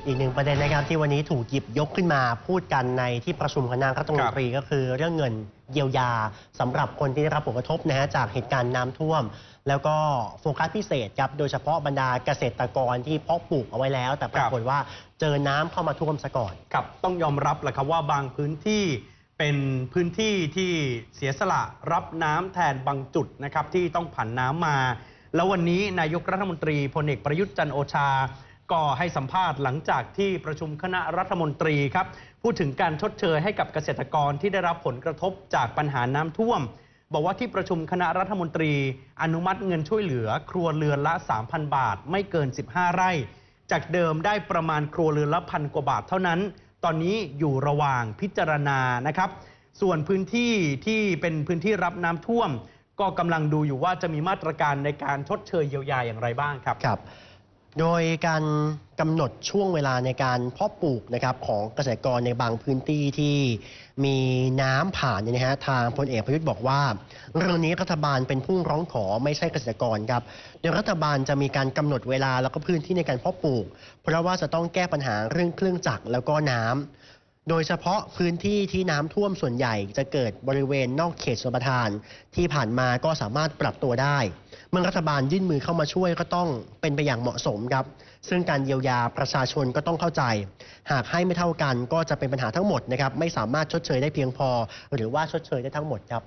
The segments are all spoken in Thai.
อีกหนึ่งประเด็นนะครับที่วันนี้ถูกหยิบยกขึ้นมาพูดกันในที่ประชุมคณะรัฐมนตรีก็คือเรื่องเงินเยียวยาสำหรับคนที่ได้รับผลกระทบนะฮะจากเหตุการณ์น้ำท่วมแล้วก็โฟกัสพิเศษครับโดยเฉพาะบรรดาเกษตรกรที่เพาะปลูกเอาไว้แล้วแต่ปรากฏว่าเจอน้ำเข้ามาท่วมซะก่อนครับต้องยอมรับแหละครับว่าบางพื้นที่เป็นพื้นที่ที่เสียสละรับน้ำแทนบางจุดนะครับที่ต้องผันน้ำมาแล้ววันนี้นายกรัฐมนตรีพลเอกประยุทธ์จันทร์โอชาก็ให้สัมภาษณ์หลังจากที่ประชุมคณะรัฐมนตรีครับพูดถึงการชดเชยให้กับเกษตรกรที่ได้รับผลกระทบจากปัญหาน้ำท่วมบอกว่าที่ประชุมคณะรัฐมนตรีอนุมัติเงินช่วยเหลือครัวเรือนละ 3,000 บาทไม่เกิน15ไร่จากเดิมได้ประมาณครัวเรือนละ1,000 กว่าบาทเท่านั้นตอนนี้อยู่ระหว่างพิจารณานะครับส่วนพื้นที่ที่เป็นพื้นที่รับน้ำท่วมก็กำลังดูอยู่ว่าจะมีมาตรการในการชดเชยเยียวยาอย่างไรบ้างครับโดยการกำหนดช่วงเวลาในการเพาะปลูกนะครับของเกษตรกรในบางพื้นที่ที่มีน้ำผ่านนะฮะทางพลเอกประยุทธ์บอกว่าเรื่องนี้รัฐบาลเป็นผู้ร้องขอไม่ใช่เกษตรกรครับโดยรัฐบาลจะมีการกำหนดเวลาแล้วก็พื้นที่ในการเพาะปลูกเพราะว่าจะต้องแก้ปัญหาเรื่องเครื่องจักรแล้วก็น้ำโดยเฉพาะพื้นที่ที่น้ำท่วมส่วนใหญ่จะเกิดบริเวณนอกเขตชลประทานที่ผ่านมาก็สามารถปรับตัวได้เมื่อรัฐบาลยื่นมือเข้ามาช่วยก็ต้องเป็นไปอย่างเหมาะสมครับซึ่งการเยียวยาประชาชนก็ต้องเข้าใจหากให้ไม่เท่ากันก็จะเป็นปัญหาทั้งหมดนะครับไม่สามารถชดเชยได้เพียงพอหรือว่าชดเชยได้ทั้งหมดครับ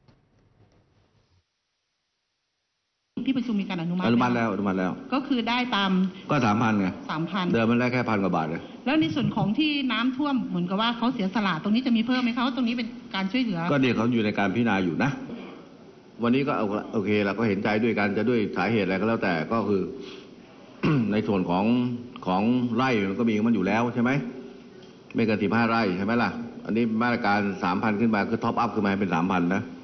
ที่ประชุมมีการอนุมัติแล้วก็คือได้ตามก็ 3,000 ไง 3,000 เดิมมันได้แค่1,000 กว่าบาทเลยแล้วในส่วนของที่น้ำท่วมเหมือนกับว่าเขาเสียสละตรงนี้จะมีเพิ่มไหมคะว่าตรงนี้เป็นการช่วยเหลือก็เดี๋ยวเขาอยู่ในการพิจารณาอยู่นะวันนี้ก็โอเคเราก็เห็นใจด้วยกันจะด้วยสาเหตุอะไรก็แล้วแต่ก็คือ ในส่วนของไร่มันก็มีมันอยู่แล้วใช่ไหมไม่เกิน15 ไร่ใช่ไหมล่ะอันนี้มาตรการ 3,000 ขึ้นมาคือท็อปอัพขึ้นมาเป็น 3,000 นะ